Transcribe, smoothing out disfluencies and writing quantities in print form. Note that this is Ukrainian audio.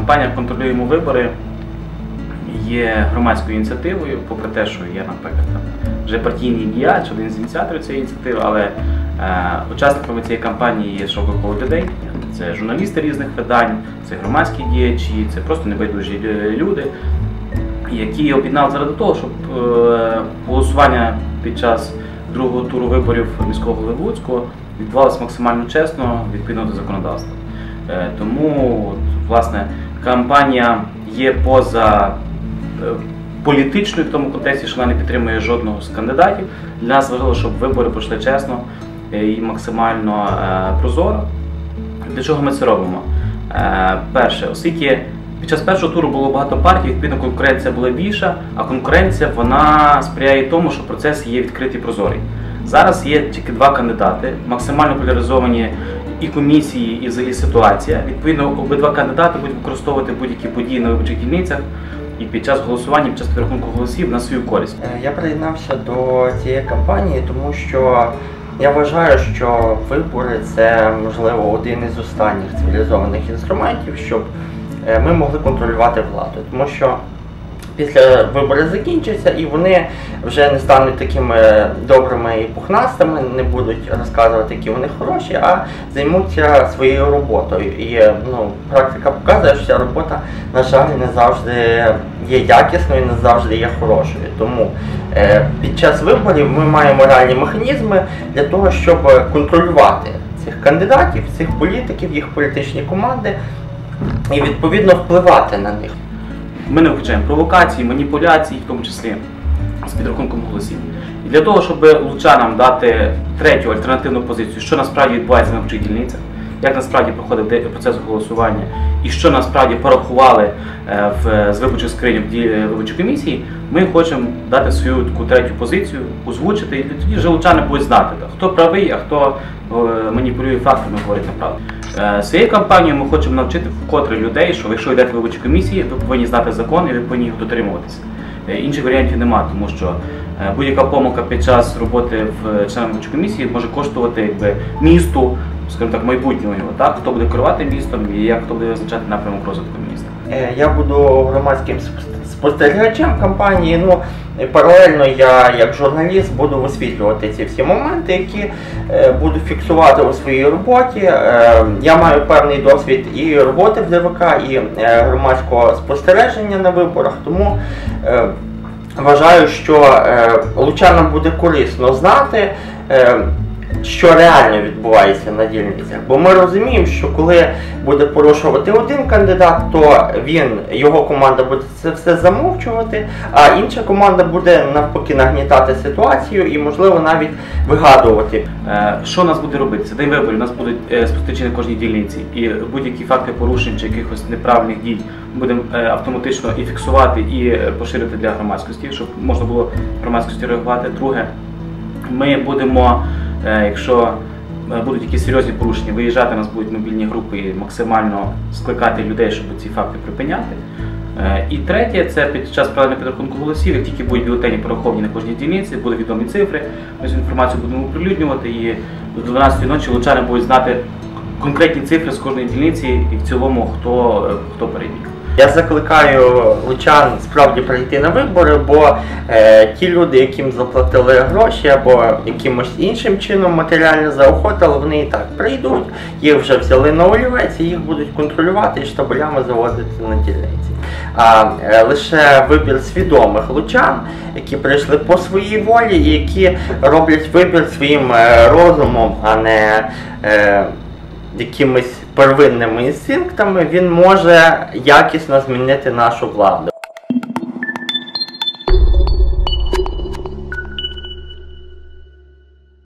Кампанія «Контролюємо вибори» є громадською ініціативою, попри те, що я, наприклад, вже партійний діяч, один з ініціаторів цієї ініціативи, але учасниками цієї кампанії є широкий коло людей. Це журналісти різних видань, це громадські діячі, це просто небайдужі люди, які об'єднали заради того, щоб голосування під час другого туру виборів міського голови Луцького відбувалося максимально чесно, відповідно до законодавства. Тому, власне, кампанія є поза політичною в тому контексті, що вона не підтримує жодного з кандидатів. Для нас важливо, щоб вибори пройшли чесно і максимально прозоро. Для чого ми це робимо? Перше, оскільки під час першого туру було багато партій, відповідно конкуренція була більша, а конкуренція вона сприяє тому, що процес є відкритий і прозорий. Зараз є тільки два кандидати, максимально поляризовані і комісії, і взагалі ситуація. Відповідно, обидва кандидати будуть використовувати будь-які події на виборчих дільницях і під час голосування, під час підрахунку голосів на свою користь. Я приєднався до цієї кампанії, тому що я вважаю, що вибори – це, можливо, один із останніх цивілізованих інструментів, щоб ми могли контролювати владу. Тому що після виборів закінчаться і вони вже не стануть такими добрими і пухнастими, не будуть розказувати, які вони хороші, а займуться своєю роботою. І практика показує, що ця робота, на жаль, не завжди є якісною, не завжди є хорошою. Тому під час виборів ми маємо реальні механізми для того, щоб контролювати цих кандидатів, цих політиків, їх політичні команди і відповідно впливати на них. Ми не виключаємо провокації, маніпуляції, в тому числі з підрахунком голосів. І для того, щоб лучанам дати третю альтернативну позицію, що насправді відбувається на виборчих дільницях, як насправді проходив процес голосування і що насправді порахували з виборчих скриньок виборчої комісії, ми хочемо дати свою таку третю позицію, озвучити, і тоді вже лучани будуть знати, хто правий, а хто маніпулює фактами, говорить неправду. Своєю кампанією ми хочемо навчити вкотре людей, що якщо йдете в виборчі комісії, ви повинні знати закон і ви повинні його дотримуватися. Інших варіантів немає, тому що будь-яка помилка під час роботи в членах виборчої комісії може коштувати місту, скажімо так, майбутнього його, так? Хто буде керувати містом і як хто буде визначати напрямок розвитку міста. Я буду громадським спостерігачем кампанії, паралельно я, як журналіст, буду висвітлювати ці всі моменти, які буду фіксувати у своїй роботі. Я маю певний досвід і роботи в ДВК, і громадського спостереження на виборах, тому вважаю, що лучанам буде корисно знати, що реально відбувається на дільницях. Бо ми розуміємо, що коли буде порушувати один кандидат, то його команда буде це все замовчувати, а інша команда буде навпаки нагнітати ситуацію і, можливо, навіть вигадувати. Що нас буде робити? Це день виборів, у нас будуть спостерігачі на кожній дільниці. І будь-які факти порушень чи якихось неправильних дій будемо автоматично і фіксувати, і поширити для громадськості, щоб можна було громадськості реагувати. Друге, ми будемо, якщо будуть якісь серйозні порушення, виїжджати, у нас будуть мобільні групи і максимально скликати людей, щоб ці факти припиняти. І третє, це під час правильного підрахунку голосів, як тільки будуть бюлетені пораховані на кожній дільниці, будуть відомі цифри, ми цю інформацію будемо оприлюднювати і до 12-ї ночі лучани будуть знати конкретні цифри з кожної дільниці і в цілому хто переміг. Я закликаю лучан справді прийти на вибори, бо ті люди, яким заплатили гроші або якимось іншим чином матеріально заохотили, вони і так прийдуть, їх вже взяли на олівець і їх будуть контролювати і штабелями заводити на дільниці. А лише вибір свідомих лучан, які прийшли по своїй волі і які роблять вибір своїм розумом, а не якимись первинними інстинктами, він може якісно змінити нашу владу.